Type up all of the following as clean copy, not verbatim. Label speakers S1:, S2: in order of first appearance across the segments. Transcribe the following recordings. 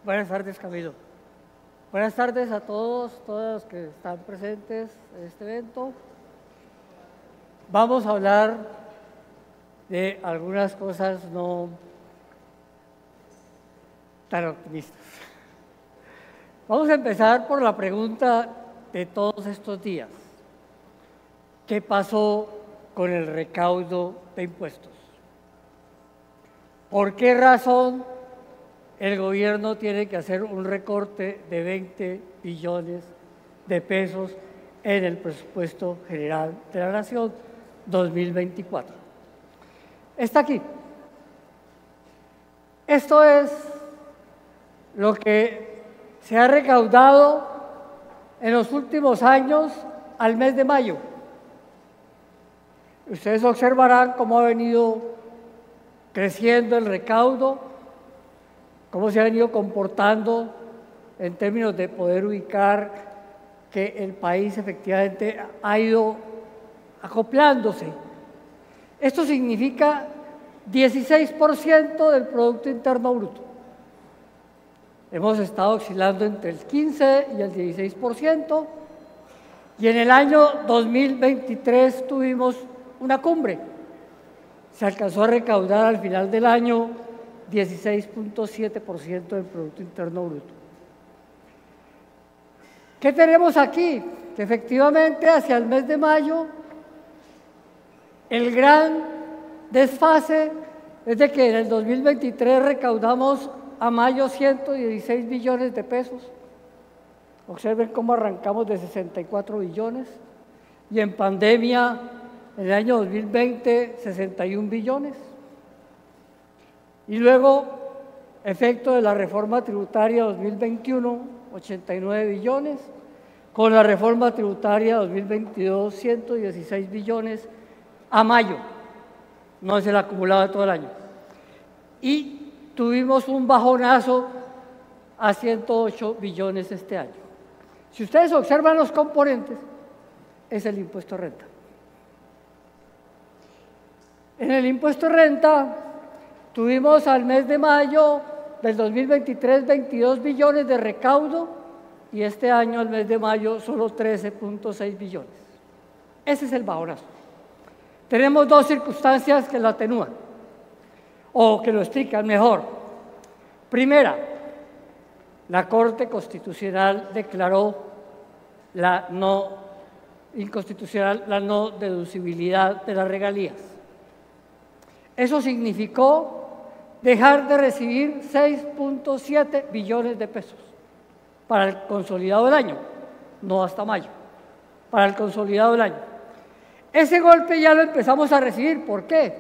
S1: Buenas tardes, Camilo. Buenas tardes a todos los que están presentes en este evento. Vamos a hablar de algunas cosas no tan optimistas. Vamos a empezar por la pregunta de todos estos días. ¿Qué pasó con el recaudo de impuestos? ¿Por qué razón el gobierno tiene que hacer un recorte de 20 billones de pesos en el presupuesto general de la Nación 2024? Está aquí. Esto es lo que se ha recaudado en los últimos años al mes de mayo. Ustedes observarán cómo ha venido creciendo el recaudo, cómo se ha venido comportando en términos de poder ubicar que el país efectivamente ha ido acoplándose. Esto significa 16% del Producto Interno Bruto. Hemos estado oscilando entre el 15 y el 16%, y en el año 2023 tuvimos una cumbre. Se alcanzó a recaudar al final del año 16.7% del Producto Interno Bruto. ¿Qué tenemos aquí? Que efectivamente hacia el mes de mayo el gran desfase es de que en el 2023 recaudamos a mayo 116 billones de pesos. Observen cómo arrancamos de 64 billones y en pandemia en el año 2020 61 billones. Y luego, efecto de la reforma tributaria 2021, 89 billones, con la reforma tributaria 2022, 116 billones a mayo, no es el acumulado de todo el año. Y tuvimos un bajonazo a 108 billones este año. Si ustedes observan los componentes, es el impuesto de renta. En el impuesto de renta tuvimos al mes de mayo del 2023 22 billones de recaudo y este año al mes de mayo solo 13.6 billones. Ese es el bajonazo. Tenemos dos circunstancias que lo atenúan o que lo explican mejor. Primera, la Corte Constitucional declaró la no inconstitucional, la no deducibilidad de las regalías. Eso significó dejar de recibir 6.7 billones de pesos para el consolidado del año, no hasta mayo, para el consolidado del año. Ese golpe ya lo empezamos a recibir. ¿Por qué?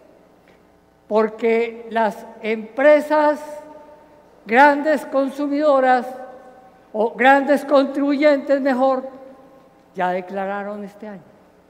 S1: Porque las empresas grandes consumidoras o grandes contribuyentes, mejor, ya declararon este año.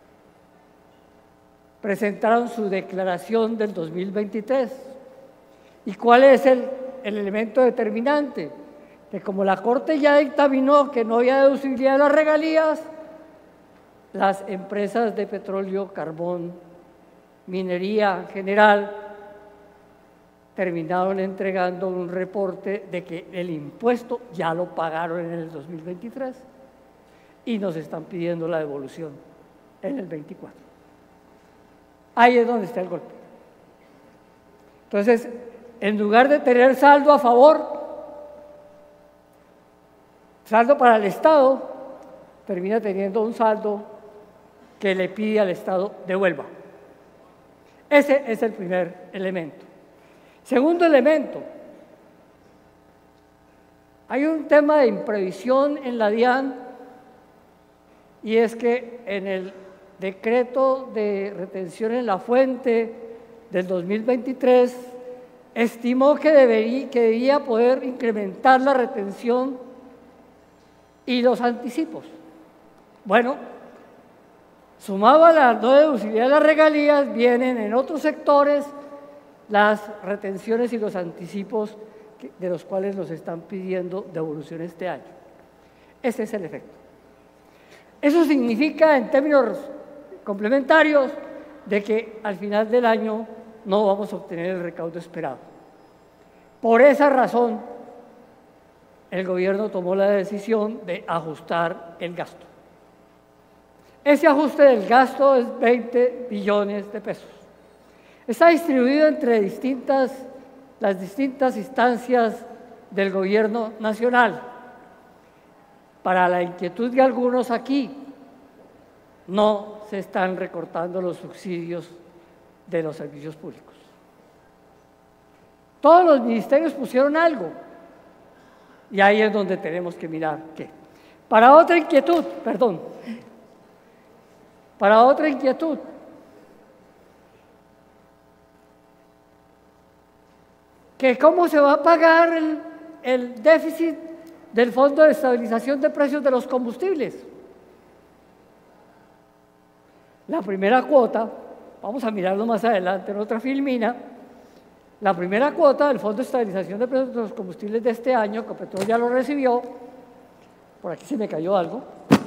S1: Presentaron su declaración del 2023. ¿Y cuál es el elemento determinante? Que como la Corte ya dictaminó que no había deducibilidad de las regalías, las empresas de petróleo, carbón, minería en general, terminaron entregando un reporte de que el impuesto ya lo pagaron en el 2023 y nos están pidiendo la devolución en el 24. Ahí es donde está el golpe. Entonces, en lugar de tener saldo a favor, saldo para el Estado, termina teniendo un saldo que le pide al Estado devuelva. Ese es el primer elemento. Segundo elemento, hay un tema de imprevisión en la DIAN y es que en el decreto de retención en la fuente del 2023 estimó que debía poder incrementar la retención y los anticipos. Bueno, sumado a la no deducibilidad de las regalías, vienen en otros sectores las retenciones y los anticipos de los cuales nos están pidiendo devolución este año. Ese es el efecto. Eso significa, en términos complementarios, de que al final del año no vamos a obtener el recaudo esperado. Por esa razón, el gobierno tomó la decisión de ajustar el gasto. Ese ajuste del gasto es 20 billones de pesos. Está distribuido entre las distintas instancias del gobierno nacional. Para la inquietud de algunos aquí, no se están recortando los subsidios de los servicios públicos. Todos los ministerios pusieron algo, y ahí es donde tenemos que mirar qué. Para otra inquietud, que cómo se va a pagar el déficit del Fondo de Estabilización de Precios de los Combustibles. La primera cuota, vamos a mirarlo más adelante en otra filmina, la primera cuota del Fondo de Estabilización de Precios de los Combustibles de este año, Ecopetrol ya lo recibió, por aquí se me cayó algo.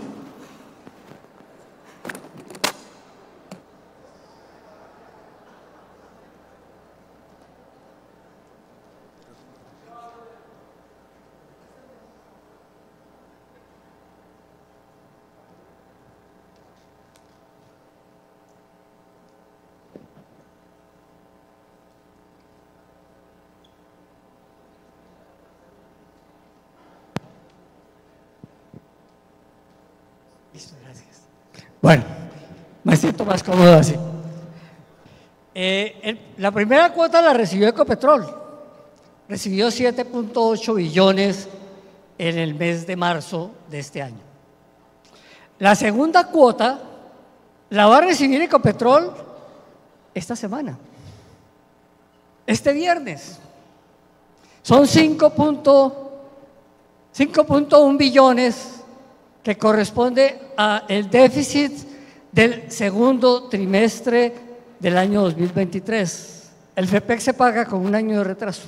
S1: Listo, gracias. Bueno, me siento más cómodo así. La primera cuota la recibió Ecopetrol. Recibió 7.8 billones en el mes de marzo de este año. La segunda cuota la va a recibir Ecopetrol esta semana, este viernes. Son 5.1 billones que corresponde al déficit del segundo trimestre del año 2023. El FEPEC se paga con un año de retraso.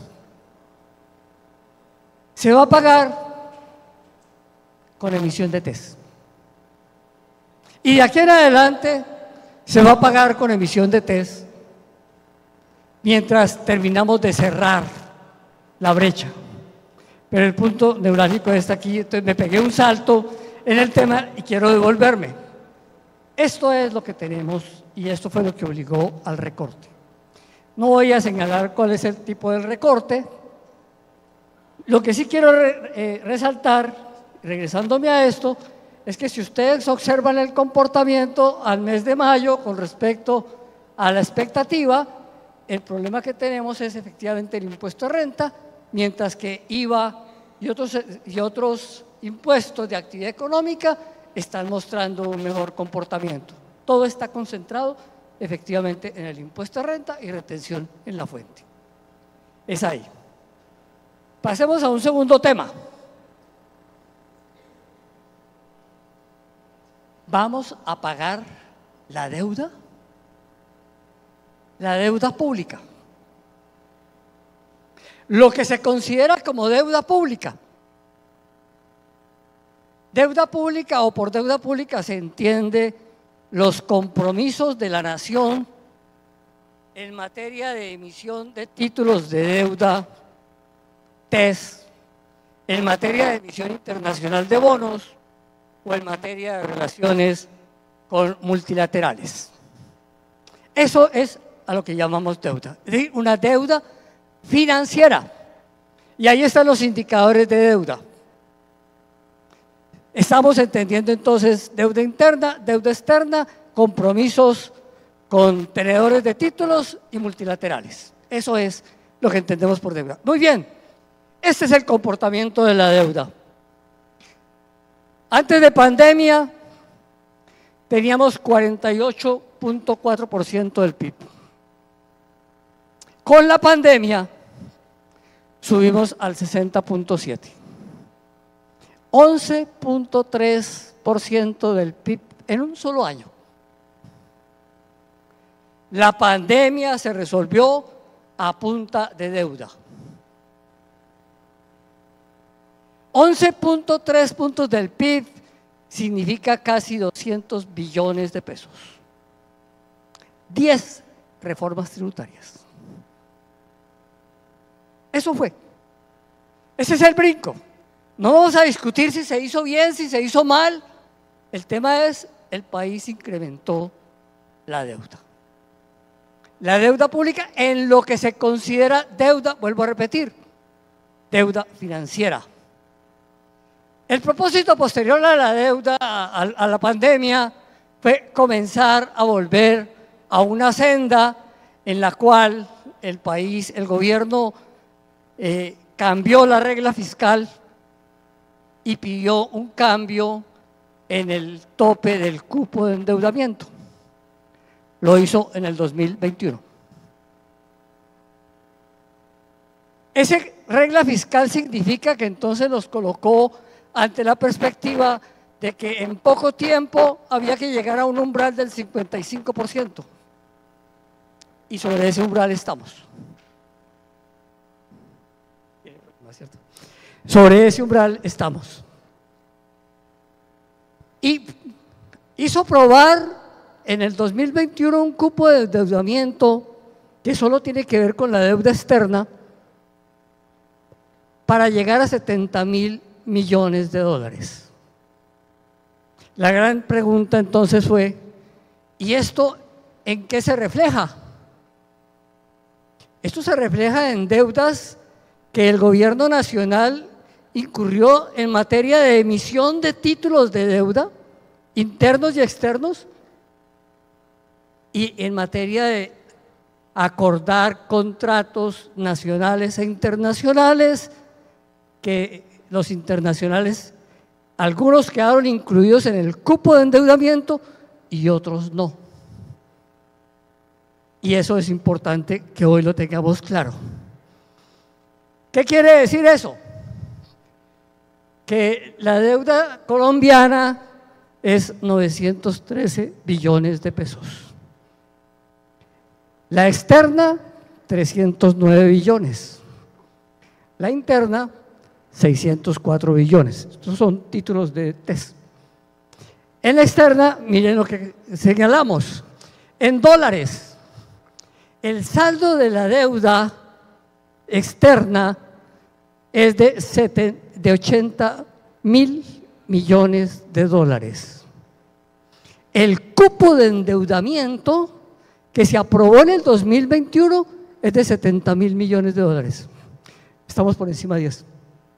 S1: Se va a pagar con emisión de TES. Y de aquí en adelante se va a pagar con emisión de TES mientras terminamos de cerrar la brecha. Pero el punto neurálgico está aquí, entonces me pegué un salto en el tema y quiero devolverme. Esto es lo que tenemos y esto fue lo que obligó al recorte. No voy a señalar cuál es el tipo del recorte. Lo que sí quiero resaltar, regresándome a esto, es que si ustedes observan el comportamiento al mes de mayo con respecto a la expectativa, el problema que tenemos es efectivamente el impuesto de renta, mientras que IVA y otros impuestos de actividad económica están mostrando un mejor comportamiento. Todo está concentrado efectivamente en el impuesto de renta y retención en la fuente. Es ahí. Pasemos a un segundo tema. ¿Vamos a pagar la deuda? La deuda pública. Lo que se considera como deuda pública. Deuda pública o por deuda pública se entiende los compromisos de la nación en materia de emisión de títulos de deuda, TES, en materia de emisión internacional de bonos o en materia de relaciones con multilaterales. Eso es a lo que llamamos deuda, es decir, una deuda financiera. Y ahí están los indicadores de deuda. Estamos entendiendo entonces deuda interna, deuda externa, compromisos con tenedores de títulos y multilaterales. Eso es lo que entendemos por deuda. Muy bien, este es el comportamiento de la deuda. Antes de pandemia teníamos 48.4% del PIB. Con la pandemia subimos al 60.7%. 11.3% del PIB en un solo año. La pandemia se resolvió a punta de deuda. 11.3 puntos del PIB significa casi 200 billones de pesos. 10 reformas tributarias. Eso fue. Ese es el brinco. No vamos a discutir si se hizo bien, si se hizo mal. El tema es, el país incrementó la deuda. La deuda pública en lo que se considera deuda, vuelvo a repetir, deuda financiera. El propósito posterior a la deuda, a la pandemia, fue comenzar a volver a una senda en la cual el país, el gobierno cambió la regla fiscal y pidió un cambio en el tope del cupo de endeudamiento. Lo hizo en el 2021. Esa regla fiscal significa que entonces nos colocó ante la perspectiva de que en poco tiempo había que llegar a un umbral del 55%. Y sobre ese umbral estamos. Sobre ese umbral estamos. Y hizo aprobar en el 2021 un cupo de endeudamiento que solo tiene que ver con la deuda externa para llegar a 70.000 millones de dólares. La gran pregunta entonces fue, ¿y esto en qué se refleja? Esto se refleja en deudas que el gobierno nacional incurrió en materia de emisión de títulos de deuda, internos y externos, y en materia de acordar contratos nacionales e internacionales, que los internacionales, algunos quedaron incluidos en el cupo de endeudamiento y otros no. Y eso es importante que hoy lo tengamos claro. ¿Qué quiere decir eso? Que la deuda colombiana es 913 billones de pesos. La externa, 309 billones. La interna, 604 billones. Estos son títulos de TES. En la externa, miren lo que señalamos. En dólares, el saldo de la deuda externa es de 80.000 millones de dólares. El cupo de endeudamiento que se aprobó en el 2021 es de 70.000 millones de dólares. Estamos por encima de 10.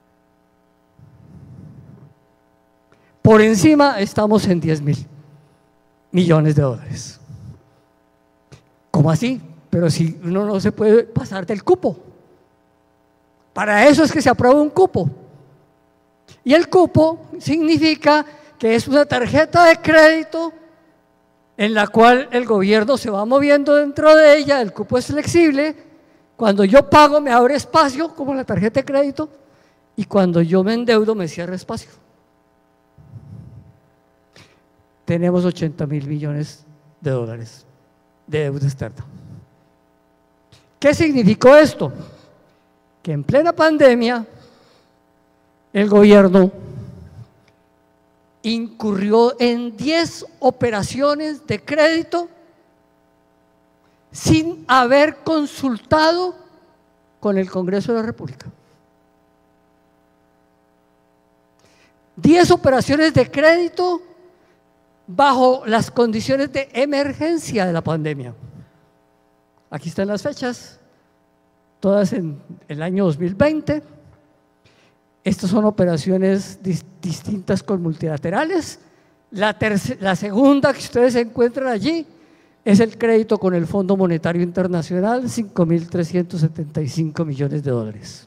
S1: Por encima estamos en 10.000 millones de dólares. ¿Cómo así? Pero si uno no se puede pasar del cupo. Para eso es que se aprueba un cupo. Y el cupo significa que es una tarjeta de crédito en la cual el gobierno se va moviendo dentro de ella, el cupo es flexible, cuando yo pago me abre espacio como la tarjeta de crédito y cuando yo me endeudo me cierra espacio. Tenemos 80.000 millones de dólares de deuda externa. ¿Qué significó esto? Que en plena pandemia el gobierno incurrió en 10 operaciones de crédito sin haber consultado con el Congreso de la República. 10 operaciones de crédito bajo las condiciones de emergencia de la pandemia. Aquí están las fechas, todas en el año 2020. Estas son operaciones distintas con multilaterales. La segunda que ustedes encuentran allí es el crédito con el Fondo Monetario Internacional, 5.375 millones de dólares.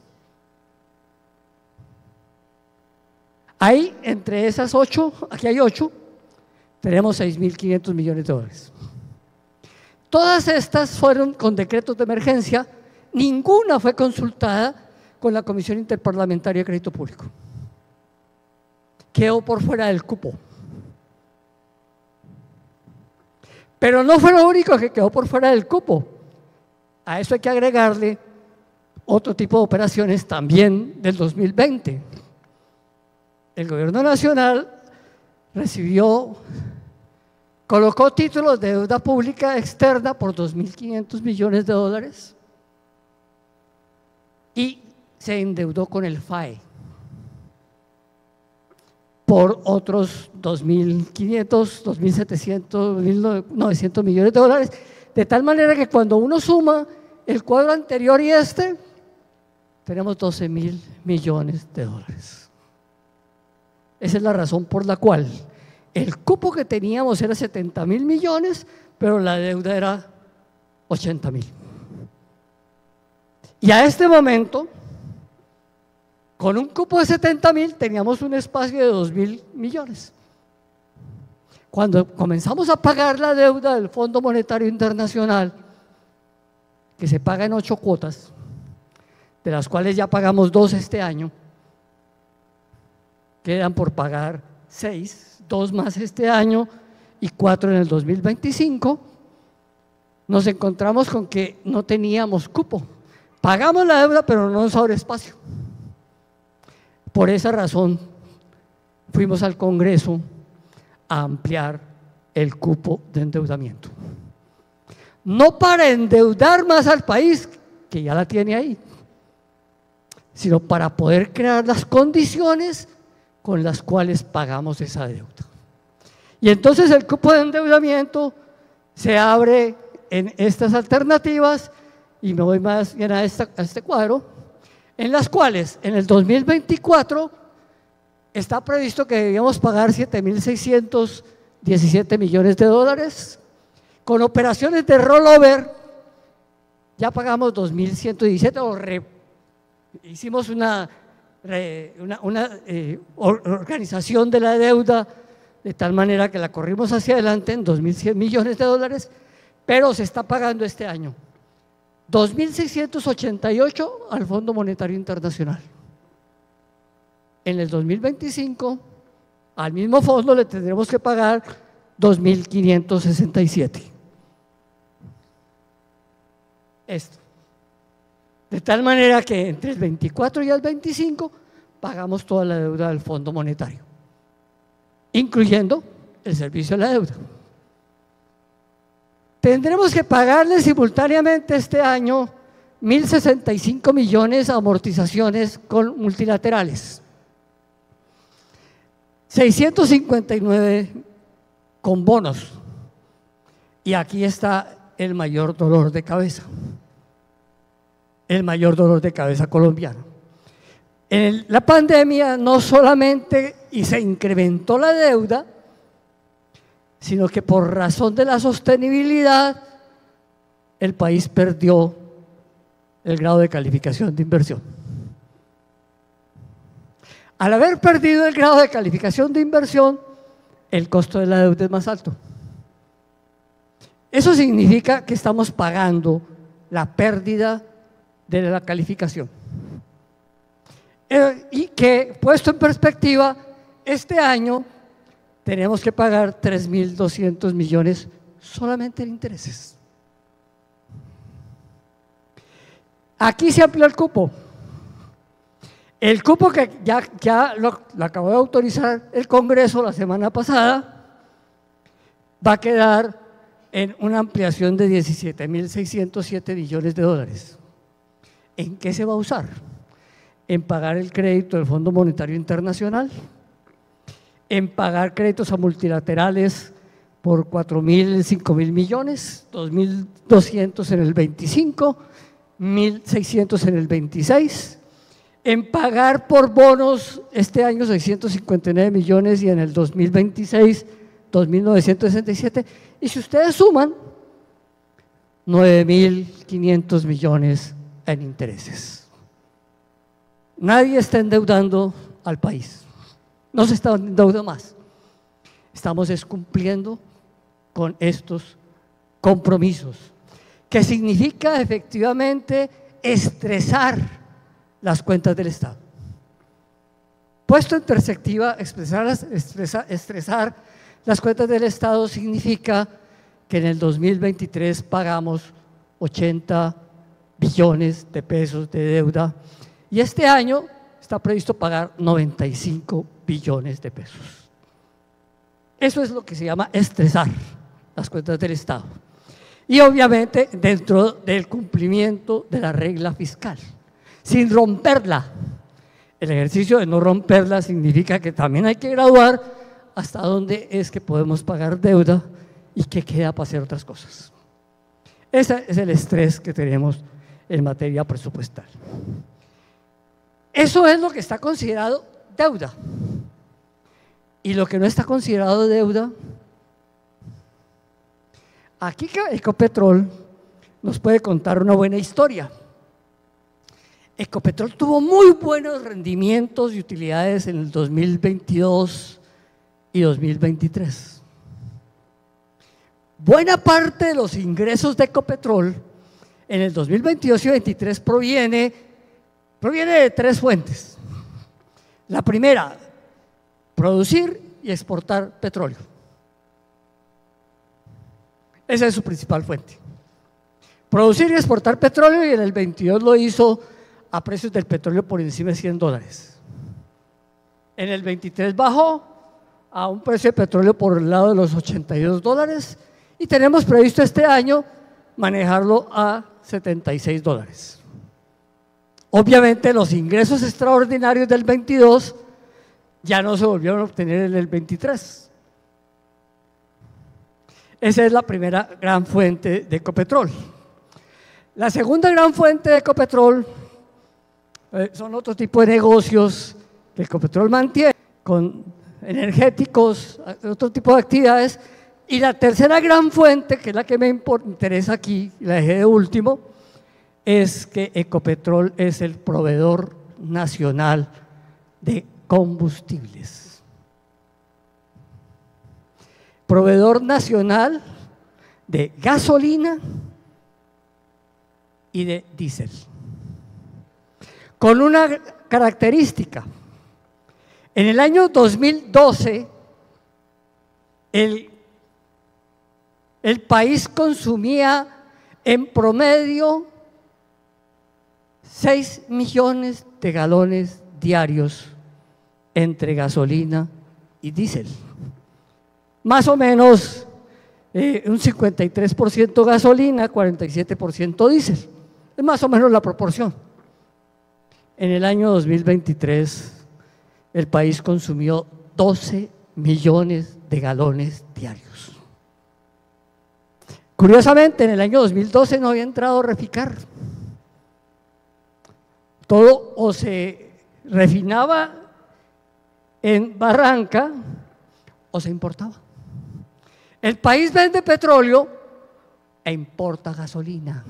S1: Ahí, entre esas 8, aquí hay 8, tenemos 6.500 millones de dólares. Todas estas fueron con decretos de emergencia, ninguna fue consultada con la Comisión Interparlamentaria de Crédito Público. Quedó por fuera del cupo. Pero no fue lo único que quedó por fuera del cupo. A eso hay que agregarle otro tipo de operaciones también del 2020. El gobierno nacional colocó títulos de deuda pública externa por 2.500 millones de dólares y se endeudó con el FAE. por otros 2.500, 2.700, 1.900 millones de dólares, de tal manera que cuando uno suma el cuadro anterior y este, tenemos 12.000 millones de dólares. Esa es la razón por la cual el cupo que teníamos era 70.000 millones, pero la deuda era 80.000. Y a este momento, con un cupo de 70.000, teníamos un espacio de 2.000 millones. Cuando comenzamos a pagar la deuda del Fondo Monetario Internacional, que se paga en 8 cuotas, de las cuales ya pagamos 2 este año, quedan por pagar 6, 2 más este año y 4 en el 2025, nos encontramos con que no teníamos cupo. Pagamos la deuda, pero no nos sobra espacio. Por esa razón, fuimos al Congreso a ampliar el cupo de endeudamiento. No para endeudar más al país, que ya la tiene ahí, sino para poder crear las condiciones con las cuales pagamos esa deuda. Y entonces el cupo de endeudamiento se abre en estas alternativas, y me voy más bien a este cuadro, en las cuales en el 2024 está previsto que debíamos pagar 7.617 millones de dólares. Con operaciones de rollover ya pagamos 2.117, hicimos una organización de la deuda de tal manera que la corrimos hacia adelante en 2.100 millones de dólares, pero se está pagando este año 2.688 al Fondo Monetario Internacional. En el 2025, al mismo fondo le tendremos que pagar 2.567. Esto. De tal manera que entre el 24 y el 25 pagamos toda la deuda del Fondo Monetario, incluyendo el servicio de la deuda. Tendremos que pagarle simultáneamente este año 1.065 millones a amortizaciones con multilaterales, 659 con bonos, y aquí está el mayor dolor de cabeza, el mayor dolor de cabeza colombiano. En la pandemia no solamente se incrementó la deuda, sino que por razón de la sostenibilidad el país perdió el grado de calificación de inversión. Al haber perdido el grado de calificación de inversión, el costo de la deuda es más alto. Eso significa que estamos pagando la pérdida de la calificación. Y que, puesto en perspectiva, este año tenemos que pagar 3.200 millones solamente en intereses. Aquí se amplió el cupo. El cupo que ya lo acabó de autorizar el Congreso la semana pasada, va a quedar en una ampliación de 17.607 millones de dólares. ¿En qué se va a usar? En pagar el crédito del Fondo Monetario Internacional, en pagar créditos a multilaterales por 4.000, 5.000 millones, 2.200 en el 25, 1.600 en el 26, en pagar por bonos este año 659 millones y en el 2026 2.967, y si ustedes suman 9.500 millones en intereses. Nadie está endeudando al país. No se está endeudando más. Estamos cumpliendo con estos compromisos, que significa efectivamente estresar las cuentas del Estado. Puesto en perspectiva, estresar las cuentas del Estado significa que en el 2023 pagamos 80 billones de pesos de deuda y este año está previsto pagar 95 billones de pesos. Eso es lo que se llama estresar las cuentas del Estado. Y obviamente dentro del cumplimiento de la regla fiscal, sin romperla. el ejercicio de no romperla significa que también hay que graduar hasta dónde es que podemos pagar deuda y qué queda para hacer otras cosas. Ese es el estrés que tenemos en materia presupuestal. Eso es lo que está considerado deuda. Y lo que no está considerado deuda, aquí Ecopetrol nos puede contar una buena historia. Ecopetrol tuvo muy buenos rendimientos y utilidades en el 2022 y 2023. Buena parte de los ingresos de Ecopetrol en el 2022 y 2023 proviene de tres fuentes. La primera, producir y exportar petróleo. Esa es su principal fuente. Producir y exportar petróleo, y en el 22 lo hizo a precios del petróleo por encima de $100. En el 23 bajó a un precio de petróleo por el lado de los $82 y tenemos previsto este año manejarlo a $76. Obviamente los ingresos extraordinarios del 22 ya no se volvieron a obtener en el 23. Esa es la primera gran fuente de Ecopetrol. La segunda gran fuente de Ecopetrol son otro tipo de negocios que Ecopetrol mantiene, con energéticos, otro tipo de actividades. Y la tercera gran fuente, que es la que me interesa aquí, y la dejé de último, es que Ecopetrol es el proveedor nacional de combustibles. Proveedor nacional de gasolina y de diésel. Con una característica: en el año 2012 el país consumía en promedio 6 millones de galones diarios entre gasolina y diésel. Más o menos un 53% gasolina, 47% diésel. Es más o menos la proporción. En el año 2023 el país consumió 12 millones de galones diarios. Curiosamente, en el año 2012 no había entrado Reficar. Todo o se refinaba en Barranca o se importaba. El país vende petróleo e importa gasolina.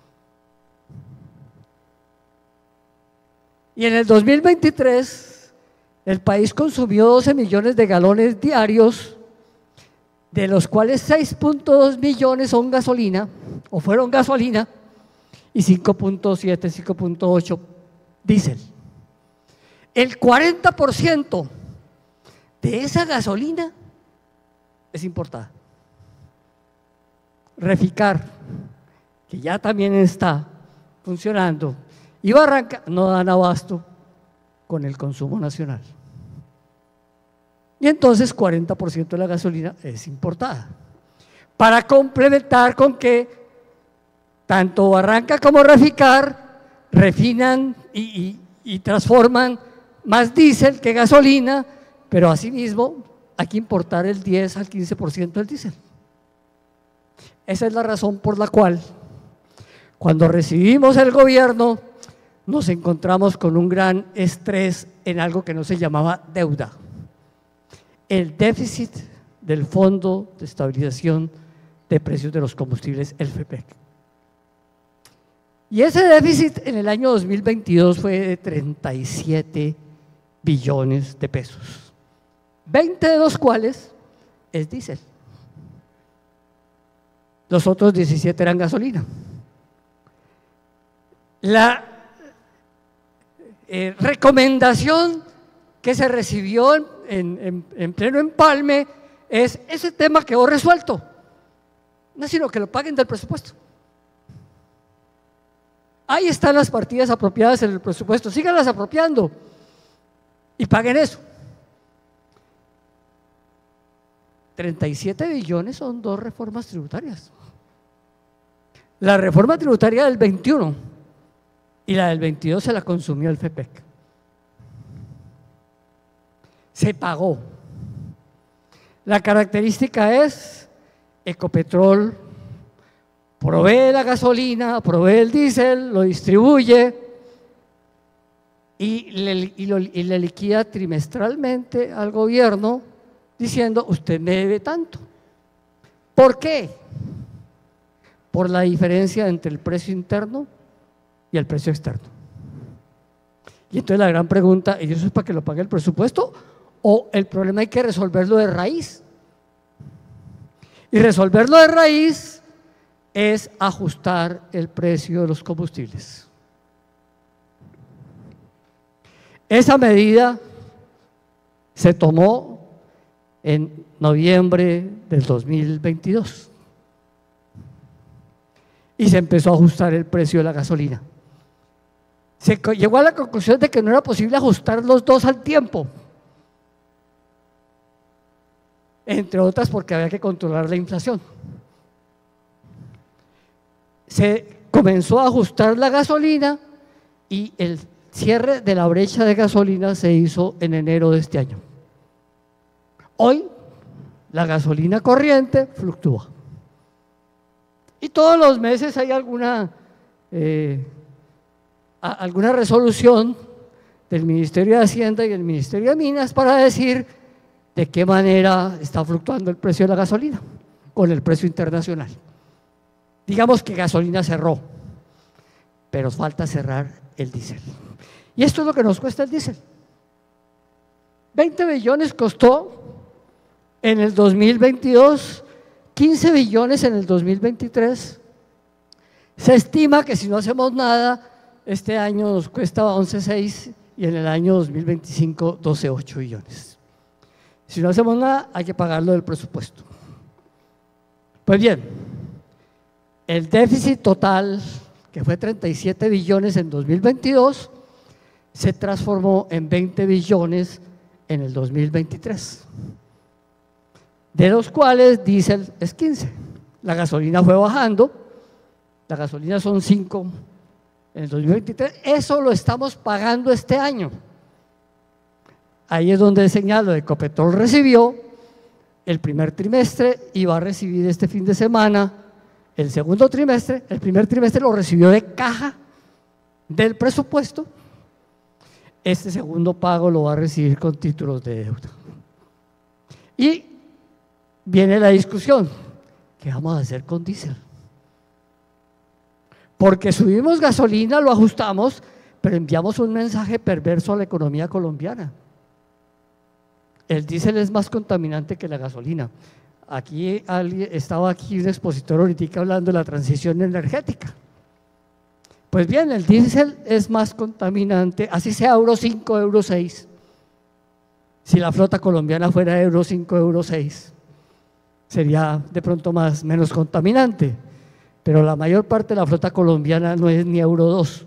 S1: Y en el 2023 el país consumió 12 millones de galones diarios, de los cuales 6.2 millones son gasolina, o fueron gasolina, y 5.7, 5.8 diésel. El 40% de esa gasolina es importada. Reficar, que ya también está funcionando, y Barranca no dan abasto con el consumo nacional. Y entonces 40% de la gasolina es importada. Para complementar con que tanto Barranca como Reficar refinan y transforman más diésel que gasolina, pero asimismo hay que importar el 10 al 15% del diésel. Esa es la razón por la cual cuando recibimos el gobierno nos encontramos con un gran estrés en algo que no se llamaba deuda: el déficit del Fondo de Estabilización de Precios de los Combustibles, el FEPEC. Y ese déficit en el año 2022 fue de 37 billones de pesos, 20 de los cuales es diésel. Los otros 17 eran gasolina. La recomendación que se recibió en pleno empalme es: ese tema quedó resuelto, no sino que lo paguen del presupuesto. Ahí están las partidas apropiadas en el presupuesto, síganlas apropiando y paguen eso. 37 billones son 2 reformas tributarias. La reforma tributaria del 21 y la del 22 se la consumió el FEPEC. se pagó. La característica es: Ecopetrol provee la gasolina, provee el diésel, lo distribuye y le liquida trimestralmente al gobierno diciendo: usted me debe tanto. ¿Por qué? Por la diferencia entre el precio interno y el precio externo. Y entonces la gran pregunta: ¿y eso es para que lo pague el presupuesto? ¿O el problema hay que resolverlo de raíz? Y resolverlo de raíz es ajustar el precio de los combustibles. Esa medida se tomó en noviembre del 2022 y se empezó a ajustar el precio de la gasolina. Se llegó a la conclusión de que no era posible ajustar los dos al tiempo, entre otras porque había que controlar la inflación. Se comenzó a ajustar la gasolina y el cierre de la brecha de gasolina se hizo en enero de este año. Hoy la gasolina corriente fluctúa y todos los meses hay alguna resolución del Ministerio de Hacienda y del Ministerio de Minas para decir de qué manera está fluctuando el precio de la gasolina con el precio internacional. Digamos que gasolina cerró, pero falta cerrar el diésel. Y esto es lo que nos cuesta el diésel. 20 billones costó en el 2022, 15 billones en el 2023. Se estima que si no hacemos nada, este año nos cuesta 11,6 y en el año 2025 12,8 billones. Si no hacemos nada, hay que pagarlo del presupuesto. Pues bien, el déficit total, que fue 37 billones en 2022, se transformó en 20 billones en el 2023, de los cuales diésel es 15. La gasolina fue bajando, la gasolina son 5 en el 2023, eso lo estamos pagando este año. Ahí es donde señalo: Ecopetrol recibió el primer trimestre y va a recibir este fin de semana el segundo trimestre. El primer trimestre lo recibió de caja del presupuesto. Este segundo pago lo va a recibir con títulos de deuda. Y viene la discusión: ¿qué vamos a hacer con diésel? Porque subimos gasolina, lo ajustamos, pero enviamos un mensaje perverso a la economía colombiana. El diésel es más contaminante que la gasolina. Estaba aquí un expositor ahorita hablando de la transición energética. Pues bien, el diésel es más contaminante, así sea Euro 5, Euro 6. Si la flota colombiana fuera Euro 5, Euro 6, sería de pronto menos contaminante, pero la mayor parte de la flota colombiana no es ni Euro 2.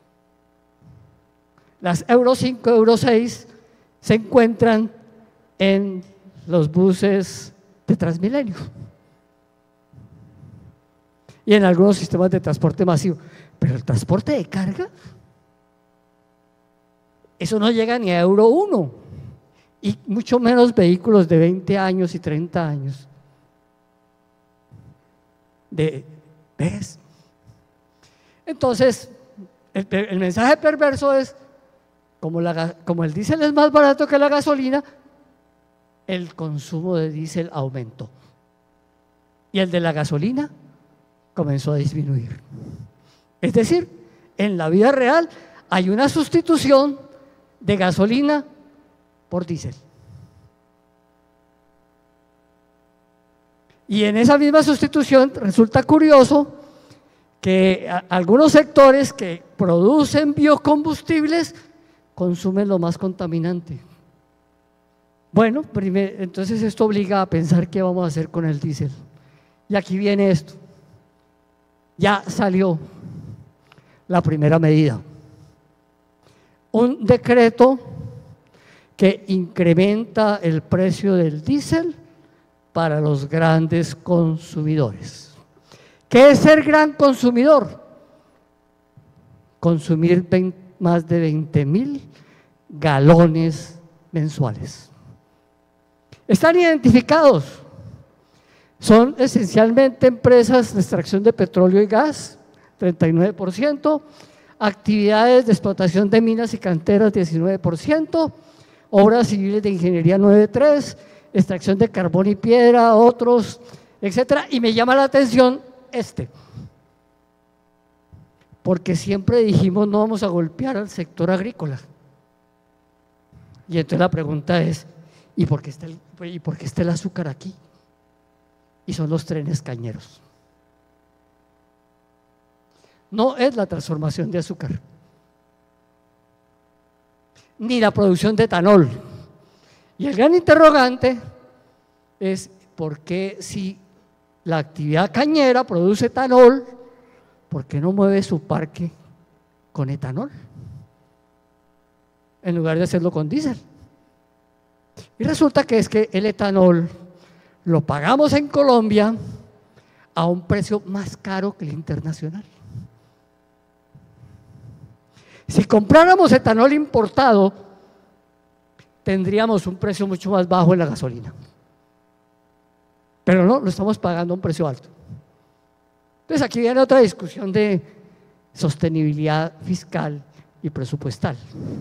S1: Las Euro 5, Euro 6 se encuentran en los buses de Transmilenio y en algunos sistemas de transporte masivo, pero el transporte de carga, eso no llega ni a Euro 1 y mucho menos vehículos de 20 años y 30 años. ¿Ves? Entonces, el mensaje perverso es: como el diésel es más barato que la gasolina, el consumo de diésel aumentó y el de la gasolina comenzó a disminuir. Es decir, en la vida real hay una sustitución de gasolina por diésel. Y en esa misma sustitución resulta curioso que algunos sectores que producen biocombustibles consumen lo más contaminante. Bueno, entonces esto obliga a pensar qué vamos a hacer con el diésel. Y aquí viene esto. Ya salió la primera medida. Un decreto que incrementa el precio del diésel para los grandes consumidores. ¿Qué es ser gran consumidor? Consumir más de 20,000 galones mensuales. Están identificados. Son esencialmente empresas de extracción de petróleo y gas, 39%, actividades de explotación de minas y canteras, 19%, obras civiles de ingeniería, 9,3%, extracción de carbón y piedra, otros, etcétera. Y me llama la atención porque siempre dijimos no vamos a golpear al sector agrícola. Y entonces la pregunta es, ¿y por qué está el azúcar aquí? Y son los trenes cañeros. No es la transformación de azúcar, ni la producción de etanol. Y el gran interrogante es por qué si la actividad cañera produce etanol, ¿por qué no mueve su parque con etanol en lugar de hacerlo con diésel? Y resulta que es que el etanol lo pagamos en Colombia a un precio más caro que el internacional. Si compráramos etanol importado, tendríamos un precio mucho más bajo en la gasolina. Pero no, lo estamos pagando a un precio alto. Entonces aquí viene otra discusión de sostenibilidad fiscal y presupuestal.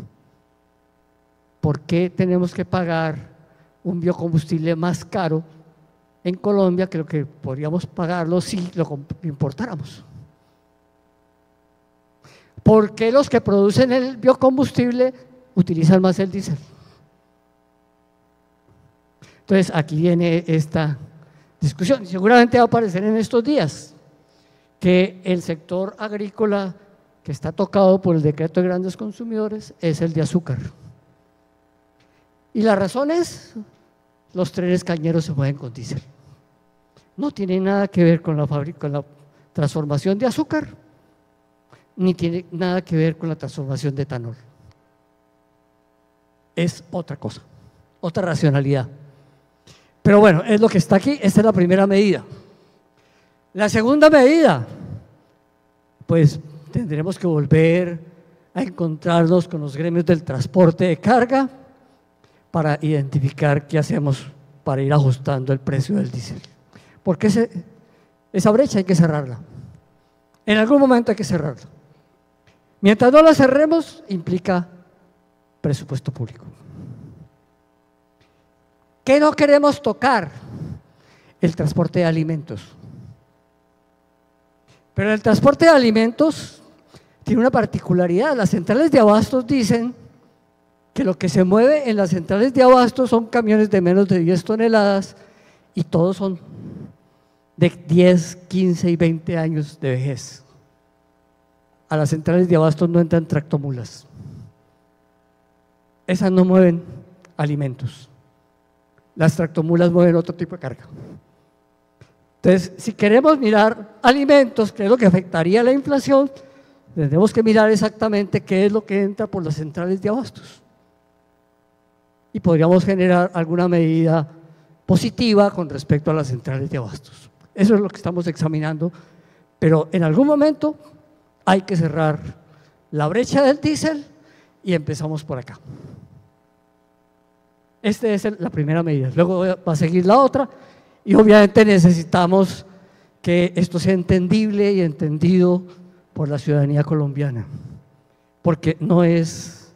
S1: ¿Por qué tenemos que pagar un biocombustible más caro en Colombia que lo que podríamos pagarlo si lo importáramos? ¿Por qué los que producen el biocombustible utilizan más el diésel? Entonces aquí viene esta discusión. Seguramente va a aparecer en estos días que el sector agrícola que está tocado por el decreto de grandes consumidores es el de azúcar. Y la razón es, los trenes cañeros se mueven con diésel. No tiene nada que ver con la transformación de azúcar, ni tiene nada que ver con la transformación de etanol. Es otra cosa, otra racionalidad. Pero bueno, es lo que está aquí. Esta es la primera medida. La segunda medida, pues tendremos que volver a encontrarnos con los gremios del transporte de carga para identificar qué hacemos para ir ajustando el precio del diésel. Porque esa brecha hay que cerrarla. En algún momento hay que cerrarla. Mientras no la cerremos, implica presupuesto público. ¿Qué no queremos tocar? El transporte de alimentos. Pero el transporte de alimentos tiene una particularidad. Las centrales de abastos dicen que lo que se mueve en las centrales de abastos son camiones de menos de 10 toneladas y todos son de 10, 15 y 20 años de vejez. A las centrales de abastos no entran tractomulas. Esas no mueven alimentos. Las tractomulas mueven otro tipo de carga. Entonces, si queremos mirar alimentos, que es lo que afectaría la inflación, tendremos que mirar exactamente qué es lo que entra por las centrales de abastos. Y podríamos generar alguna medida positiva con respecto a las centrales de abastos. Eso es lo que estamos examinando, pero en algún momento hay que cerrar la brecha del diésel y empezamos por acá. Esta es la primera medida. Luego va a seguir la otra y obviamente necesitamos que esto sea entendible y entendido por la ciudadanía colombiana, porque no es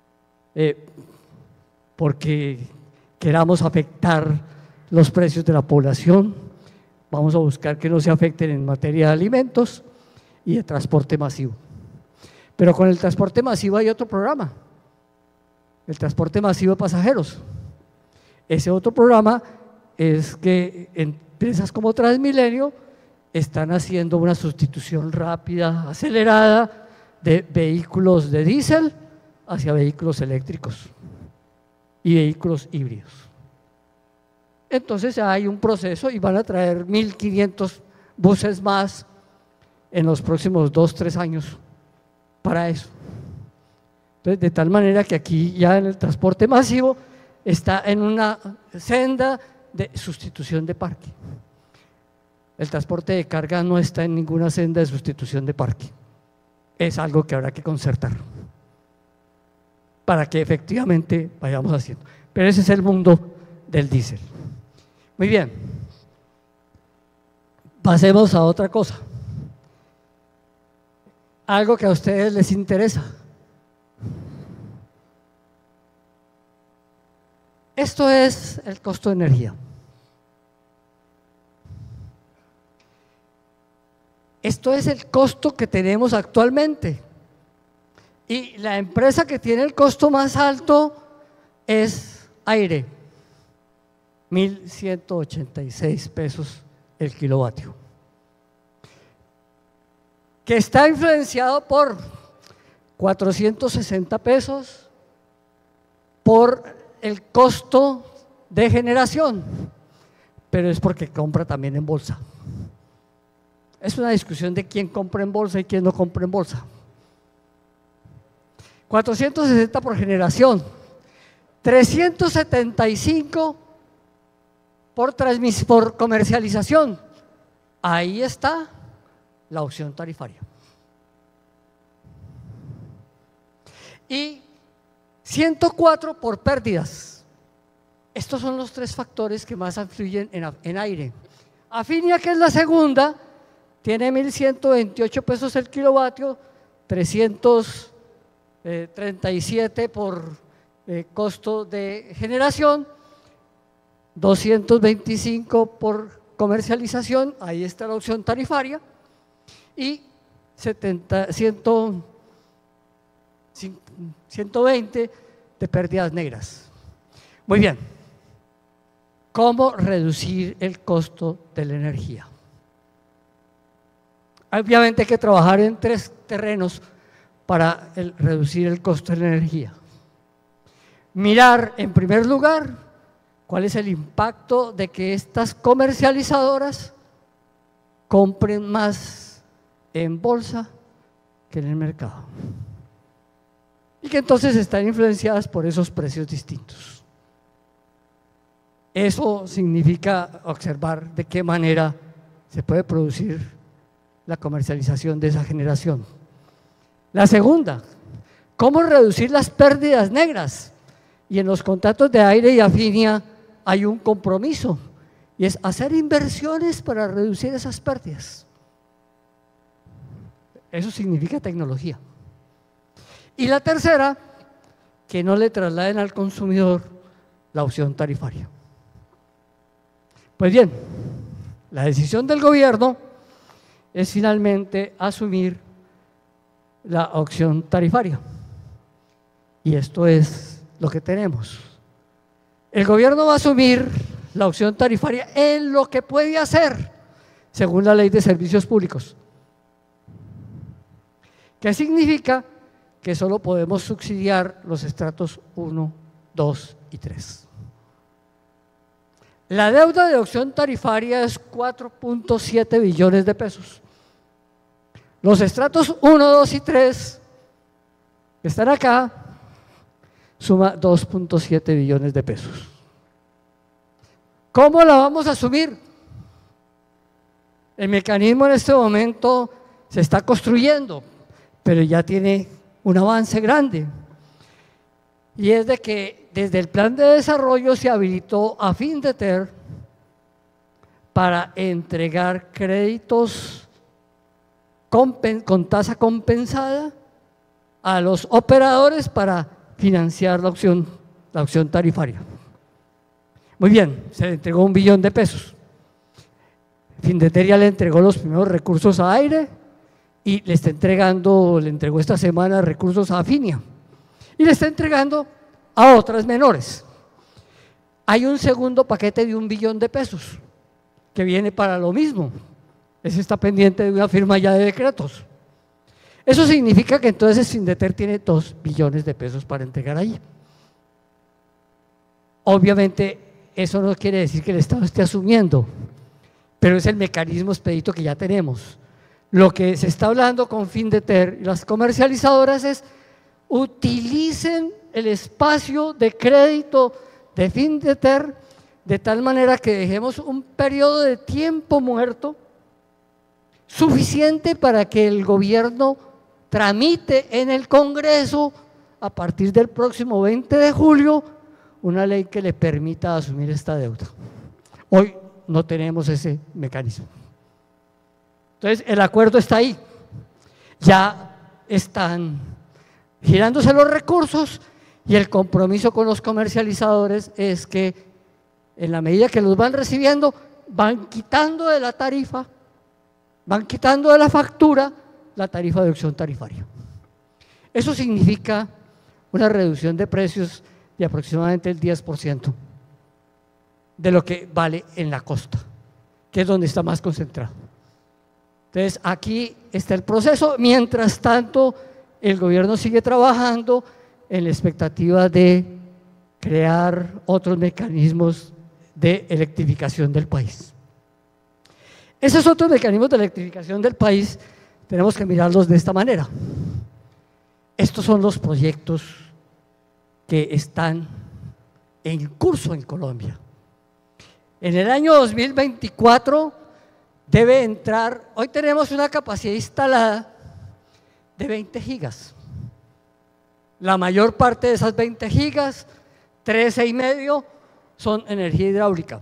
S1: porque queramos afectar los precios de la población. Vamos a buscar que no se afecten en materia de alimentos y de transporte masivo. Pero con el transporte masivo hay otro programa, el transporte masivo de pasajeros. Ese otro programa es que empresas como Transmilenio están haciendo una sustitución rápida, acelerada de vehículos de diésel hacia vehículos eléctricos y vehículos híbridos. Entonces hay un proceso y van a traer 1.500 buses más en los próximos 2-3 años para eso. Entonces, de tal manera que aquí ya en el transporte masivo está en una senda de sustitución de parque. El transporte de carga no está en ninguna senda de sustitución de parque. Es algo que habrá que concertar para que efectivamente vayamos haciendo. Pero ese es el mundo del diésel. Muy bien, pasemos a otra cosa, algo que a ustedes les interesa. Esto es el costo de energía. Esto es el costo que tenemos actualmente. Y la empresa que tiene el costo más alto es Aire, 1.186 pesos el kilovatio. Que está influenciado por 460 pesos por el costo de generación, pero es porque compra también en bolsa. Es una discusión de quién compra en bolsa y quién no compra en bolsa. 460 por generación, 375 por comercialización. Ahí está la opción tarifaria. Y 104 por pérdidas. Estos son los tres factores que más influyen en Aire. Afinia, que es la segunda, tiene 1.128 pesos el kilovatio, 337 por costo de generación, 225 por comercialización, ahí está la opción tarifaria, y 120 de pérdidas negras. Muy bien, ¿cómo reducir el costo de la energía? Obviamente hay que trabajar en tres terrenos para reducir el costo de la energía. Mirar, en primer lugar, cuál es el impacto de que estas comercializadoras compren más en bolsa que en el mercado. Y que entonces están influenciadas por esos precios distintos. Eso significa observar de qué manera se puede producir la comercialización de esa generación. La segunda, ¿cómo reducir las pérdidas negras? Y en los contratos de Aire y Afinia hay un compromiso, y es hacer inversiones para reducir esas pérdidas. Eso significa tecnología. Y la tercera, que no le trasladen al consumidor la opción tarifaria. Pues bien, la decisión del gobierno es finalmente asumir la opción tarifaria. Y esto es lo que tenemos. El gobierno va a asumir la opción tarifaria en lo que puede hacer, según la Ley de Servicios Públicos. ¿Qué significa? Que solo podemos subsidiar los estratos 1, 2 y 3. La deuda de opción tarifaria es 4.7 billones de pesos. Los estratos 1, 2 y 3, que están acá, suma 2.7 billones de pesos. ¿Cómo la vamos a asumir? El mecanismo en este momento se está construyendo, pero ya tiene un avance grande. Y es de que desde el plan de desarrollo se habilitó a Findeter para entregar créditos con tasa compensada a los operadores para financiar la opción tarifaria. Muy bien, se le entregó 1 billón de pesos. Findeter ya le entregó los primeros recursos a Aire y le entregó esta semana recursos a Afinia y le está entregando a otras menores. Hay un segundo paquete de 1 billón de pesos que viene para lo mismo. Ese está pendiente de una firma ya de decretos. Eso significa que entonces Findeter tiene 2 billones de pesos para entregar ahí. Obviamente eso no quiere decir que el Estado esté asumiendo, pero es el mecanismo expedito que ya tenemos. Lo que se está hablando con Findeter y las comercializadoras es: utilicen el espacio de crédito de Findeter de tal manera que dejemos un periodo de tiempo muerto suficiente para que el gobierno tramite en el Congreso a partir del próximo 20 de julio
S2: una ley que le permita asumir esta deuda. Hoy no tenemos ese mecanismo. Entonces, el acuerdo está ahí. Ya están girándose los recursos y el compromiso con los comercializadores es que en la medida que los van recibiendo, van quitando de la tarifa, van quitando de la factura la tarifa de deducción tarifaria. Eso significa una reducción de precios de aproximadamente el 10% de lo que vale en la costa, que es donde está más concentrado. Entonces, aquí está el proceso. Mientras tanto, el gobierno sigue trabajando en la expectativa de crear otros mecanismos de electrificación del país. Esos otros mecanismos de electrificación del país tenemos que mirarlos de esta manera. Estos son los proyectos que están en curso en Colombia. En el año 2024 debe entrar, hoy tenemos una capacidad instalada de 20 gigas. La mayor parte de esas 20 gigas, 13,5, son energía hidráulica.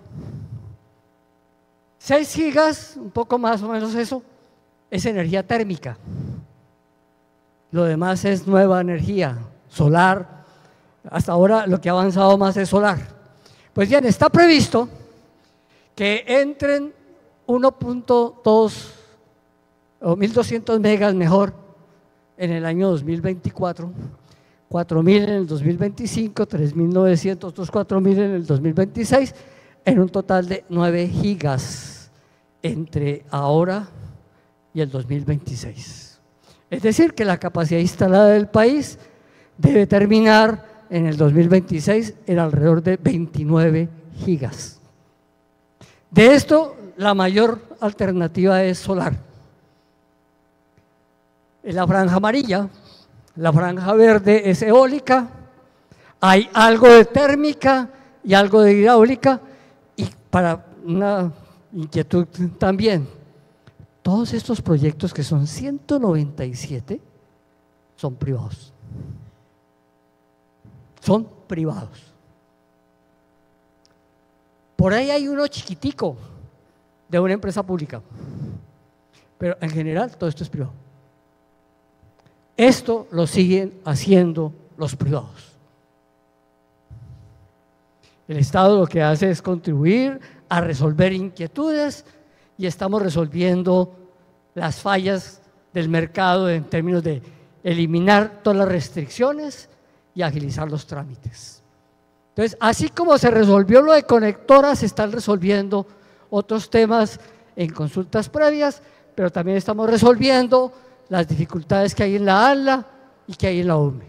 S2: 6 gigas, un poco más o menos eso, es energía térmica. Lo demás es nueva energía, solar. Hasta ahora lo que ha avanzado más es solar. Pues bien, está previsto que entren 1.2 o 1.200 megas mejor en el año 2024, 4.000 en el 2025, 3.900, otros 4.000 en el 2026, en un total de 9 gigas entre ahora y el 2026. Es decir, que la capacidad instalada del país debe terminar en el 2026 en alrededor de 29 gigas. De esto, la mayor alternativa es solar. En la franja amarilla, la franja verde es eólica, hay algo de térmica y algo de hidráulica, y para una inquietud también, todos estos proyectos que son 197 son privados. Son privados. Por ahí hay uno chiquitico de una empresa pública, pero en general todo esto es privado. Esto lo siguen haciendo los privados. El Estado lo que hace es contribuir a resolver inquietudes y estamos resolviendo las fallas del mercado en términos de eliminar todas las restricciones y agilizar los trámites. Entonces, así como se resolvió lo de conectoras, se están resolviendo otros temas en consultas previas, pero también estamos resolviendo las dificultades que hay en la ANLA y que hay en la UME,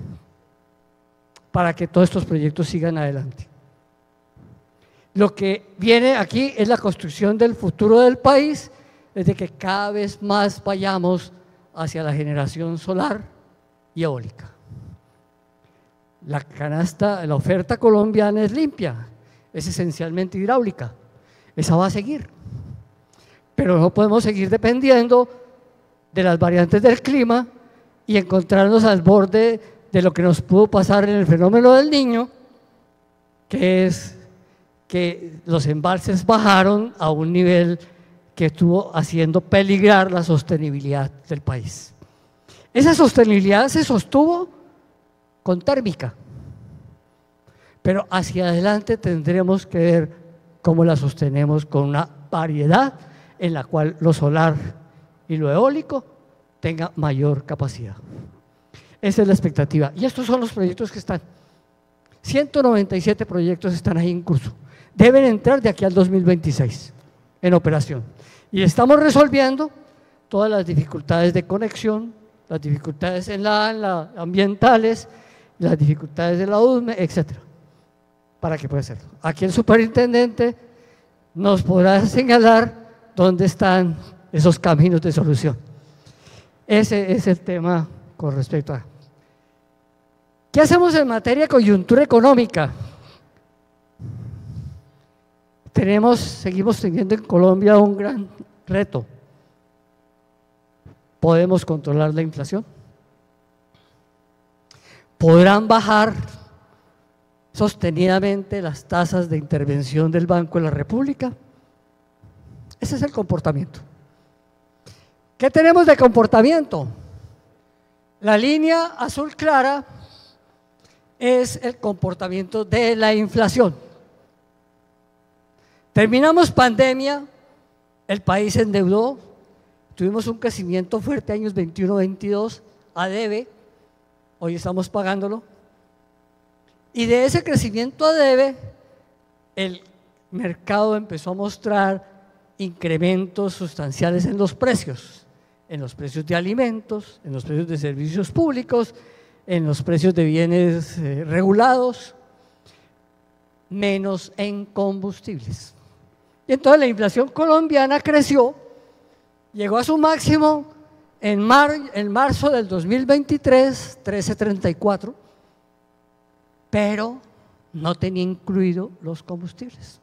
S2: para que todos estos proyectos sigan adelante. Lo que viene aquí es la construcción del futuro del país, desde que cada vez más vayamos hacia la generación solar y eólica. La canasta, la oferta colombiana es limpia, es esencialmente hidráulica, esa va a seguir, pero no podemos seguir dependiendo de las variantes del clima y encontrarnos al borde de lo que nos pudo pasar en el fenómeno del Niño, que es que los embalses bajaron a un nivel que estuvo haciendo peligrar la sostenibilidad del país. Esa sostenibilidad se sostuvo con térmica, pero hacia adelante tendremos que ver cómo la sostenemos con una variedad en la cual lo solar y lo eólico tenga mayor capacidad. Esa es la expectativa. Y estos son los proyectos que están. 197 proyectos están ahí en curso. Deben entrar de aquí al 2026 en operación. Y estamos resolviendo todas las dificultades de conexión, las dificultades en la ambientales, las dificultades de la UDME, etcétera, para que pueda hacerlo. Aquí el superintendente nos podrá señalar dónde están esos caminos de solución. Ese es el tema con respecto a… ¿Qué hacemos en materia de coyuntura económica? Seguimos teniendo en Colombia un gran reto. ¿Podemos controlar la inflación? ¿Podrán bajar sostenidamente las tasas de intervención del Banco de la República. Ese es el comportamiento. ¿Qué tenemos de comportamiento? La línea azul clara es el comportamiento de la inflación. Terminamos pandemia, el país se endeudó, tuvimos un crecimiento fuerte años 21-22 a debe, hoy estamos pagándolo, y de ese crecimiento a debe, el mercado empezó a mostrar incrementos sustanciales en los precios de alimentos, en los precios de servicios públicos, en los precios de bienes regulados, menos en combustibles. Y entonces la inflación colombiana creció, llegó a su máximo en marzo del 2023, 13.34, pero no tenía incluido los combustibles.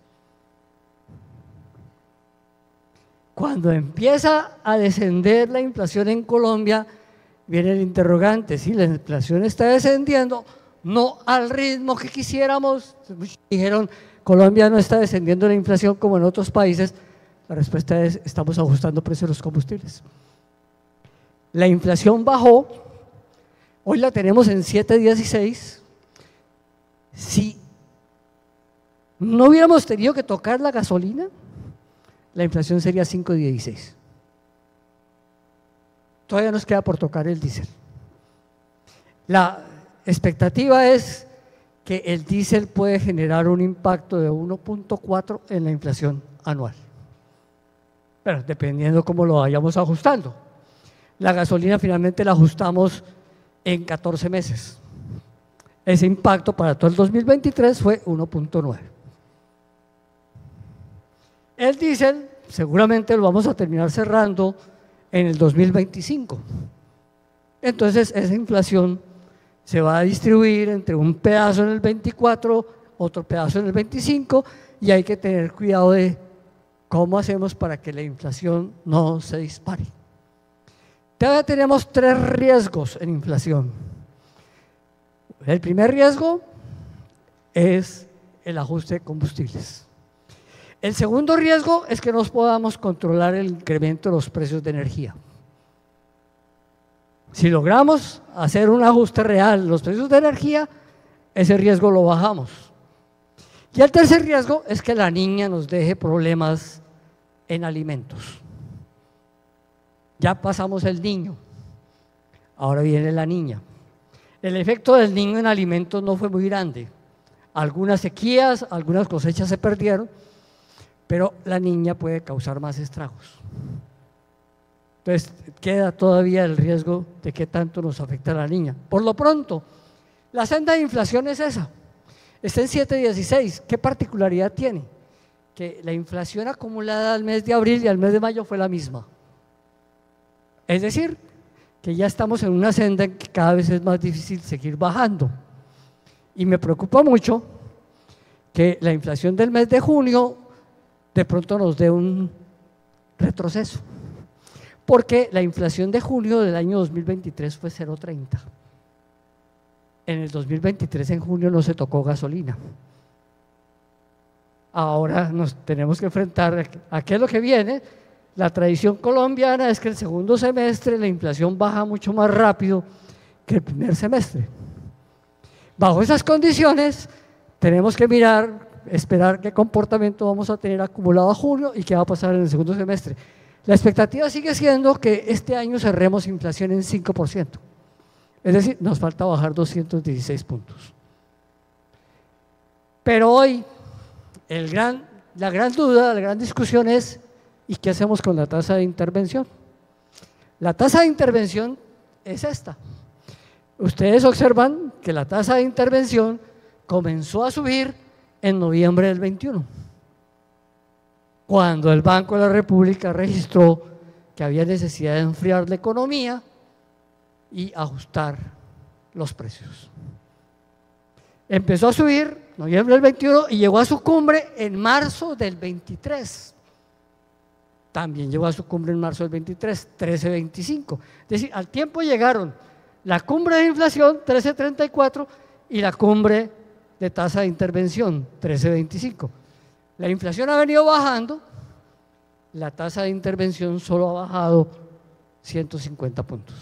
S2: Cuando empieza a descender la inflación en Colombia, viene el interrogante: si la inflación está descendiendo, no al ritmo que quisiéramos. Dijeron, Colombia no está descendiendo la inflación como en otros países. La respuesta es, estamos ajustando precios de los combustibles. La inflación bajó, hoy la tenemos en 7.16. Si no hubiéramos tenido que tocar la gasolina, la inflación sería 5.16. Todavía nos queda por tocar el diésel. La expectativa es que el diésel puede generar un impacto de 1.4 en la inflación anual, pero dependiendo cómo lo vayamos ajustando. La gasolina finalmente la ajustamos en 14 meses. Ese impacto para todo el 2023 fue 1.9. El diésel seguramente lo vamos a terminar cerrando en el 2025. Entonces esa inflación se va a distribuir entre un pedazo en el 24, otro pedazo en el 25, y hay que tener cuidado de cómo hacemos para que la inflación no se dispare. Todavía tenemos 3 riesgos en inflación. El primer riesgo es el ajuste de combustibles. El segundo riesgo es que no podamos controlar el incremento de los precios de energía. Si logramos hacer un ajuste real en los precios de energía, ese riesgo lo bajamos. Y el tercer riesgo es que la niña nos deje problemas en alimentos. Ya pasamos el niño, ahora viene la niña. El efecto del niño en alimentos no fue muy grande. Algunas sequías, algunas cosechas se perdieron, pero la niña puede causar más estragos. Entonces queda todavía el riesgo de qué tanto nos afecta a la niña. Por lo pronto, la senda de inflación es esa, está en 7.16. ¿Qué particularidad tiene? Que la inflación acumulada al mes de abril y al mes de mayo fue la misma. Es decir, que ya estamos en una senda en que cada vez es más difícil seguir bajando. Y me preocupa mucho que la inflación del mes de junio de pronto nos dé un retroceso, porque la inflación de junio del año 2023 fue 0.30. En el 2023 en junio no se tocó gasolina. Ahora nos tenemos que enfrentar a qué es lo que viene. La tradición colombiana es que el segundo semestre la inflación baja mucho más rápido que el primer semestre. Bajo esas condiciones tenemos que esperar qué comportamiento vamos a tener acumulado a junio y qué va a pasar en el segundo semestre. La expectativa sigue siendo que este año cerremos inflación en 5%. Es decir, nos falta bajar 216 puntos. Pero hoy la gran duda, la gran discusión es: ¿y qué hacemos con la tasa de intervención? La tasa de intervención es esta. Ustedes observan que la tasa de intervención comenzó a subir en noviembre del 21, cuando el Banco de la República registró que había necesidad de enfriar la economía y ajustar los precios. Empezó a subir noviembre del 21 y llegó a su cumbre en marzo del 23. También llegó a su cumbre en marzo del 23, 13.25. Es decir, al tiempo llegaron la cumbre de inflación, 13.34, y la cumbre de tasa de intervención, 13.25. La inflación ha venido bajando, la tasa de intervención solo ha bajado 150 puntos.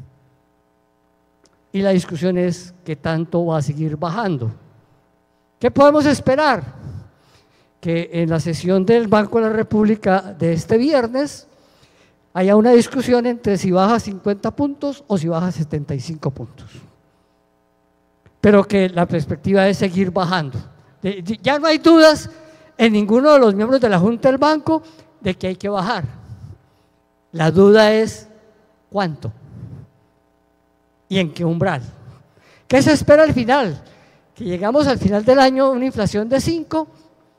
S2: Y la discusión es qué tanto va a seguir bajando. ¿Qué podemos esperar? Que en la sesión del Banco de la República de este viernes haya una discusión entre si baja 50 puntos o si baja 75 puntos. Pero que la perspectiva es seguir bajando. Ya no hay dudas en ninguno de los miembros de la Junta del Banco de que hay que bajar. La duda es ¿cuánto? ¿Y en qué umbral? ¿Qué se espera al final? Que llegamos al final del año a una inflación de 5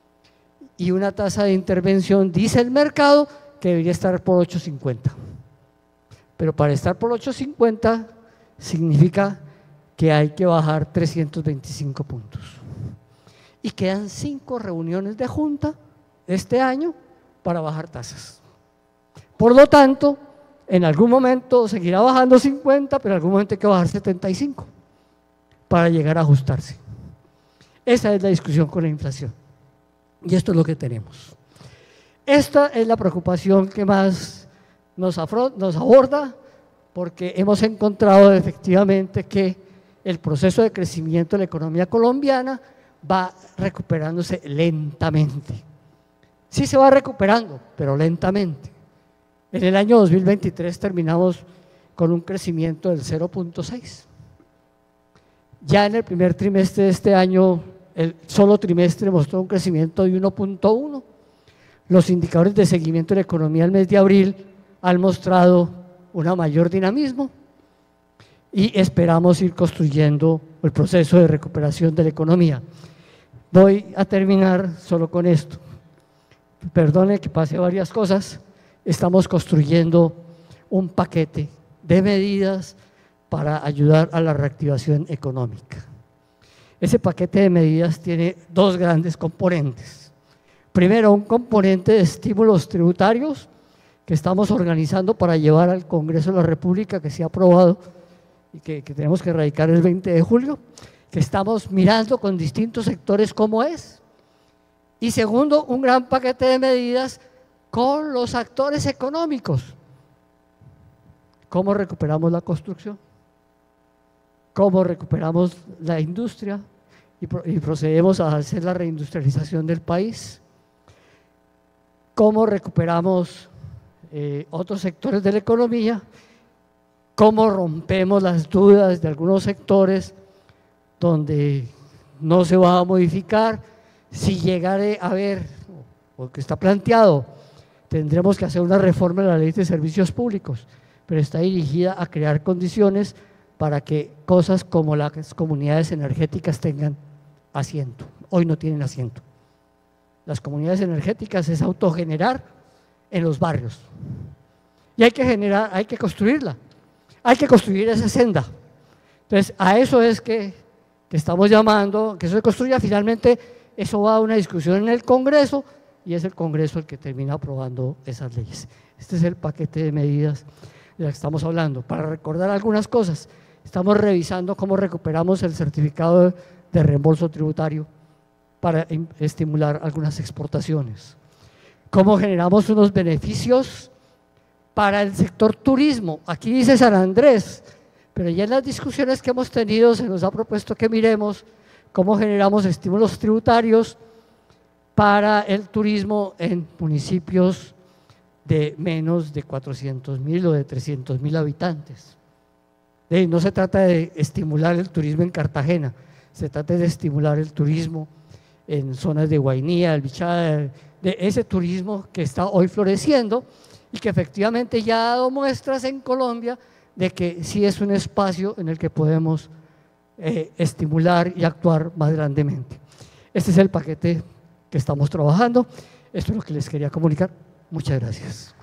S2: y una tasa de intervención, dice el mercado, que debería estar por 8.50. Pero para estar por 8.50 significa que hay que bajar 325 puntos. Y quedan 5 reuniones de junta este año para bajar tasas. Por lo tanto, en algún momento seguirá bajando 50, pero en algún momento hay que bajar 75 para llegar a ajustarse. Esa es la discusión con la inflación. Y esto es lo que tenemos. Esta es la preocupación que más nos aborda, porque hemos encontrado efectivamente que el proceso de crecimiento de la economía colombiana va recuperándose lentamente. Sí se va recuperando, pero lentamente. En el año 2023 terminamos con un crecimiento del 0.6. Ya en el primer trimestre de este año, el solo trimestre mostró un crecimiento de 1.1. Los indicadores de seguimiento de la economía el mes de abril han mostrado un mayor dinamismo y esperamos ir construyendo el proceso de recuperación de la economía. Voy a terminar solo con esto. Perdone que pase varias cosas. Estamos construyendo un paquete de medidas para ayudar a la reactivación económica. Ese paquete de medidas tiene 2 grandes componentes. Primero, un componente de estímulos tributarios que estamos organizando para llevar al Congreso de la República, que se ha aprobado y que tenemos que radicar el 20 de julio, que estamos mirando con distintos sectores cómo es. Y segundo, un gran paquete de medidas con los actores económicos. ¿Cómo recuperamos la construcción? ¿Cómo recuperamos la industria y procedemos a hacer la reindustrialización del país? ¿Cómo recuperamos otros sectores de la economía? ¿Cómo rompemos las dudas de algunos sectores donde no se va a modificar? Si llegare a haber, o que está planteado, tendremos que hacer una reforma de la ley de servicios públicos, pero está dirigida a crear condiciones para que cosas como las comunidades energéticas tengan asiento. Hoy no tienen asiento. Las comunidades energéticas es autogenerar en los barrios. Y hay que construirla. Hay que construir esa senda. Entonces, a eso es que estamos llamando, que eso se construya. Finalmente, eso va a una discusión en el Congreso y es el Congreso el que termina aprobando esas leyes. Este es el paquete de medidas de las que estamos hablando. Para recordar algunas cosas, estamos revisando cómo recuperamos el certificado de reembolso tributario para estimular algunas exportaciones. Cómo generamos unos beneficios para el sector turismo. Aquí dice San Andrés, pero ya en las discusiones que hemos tenido se nos ha propuesto que miremos cómo generamos estímulos tributarios para el turismo en municipios de menos de 400.000 o de 300.000 habitantes. No se trata de estimular el turismo en Cartagena, se trata de estimular el turismo en zonas de Guainía, el Bichada, de ese turismo que está hoy floreciendo y que efectivamente ya ha dado muestras en Colombia de que sí es un espacio en el que podemos estimular y actuar más grandemente. Este es el paquete que estamos trabajando. Esto es lo que les quería comunicar. Muchas gracias.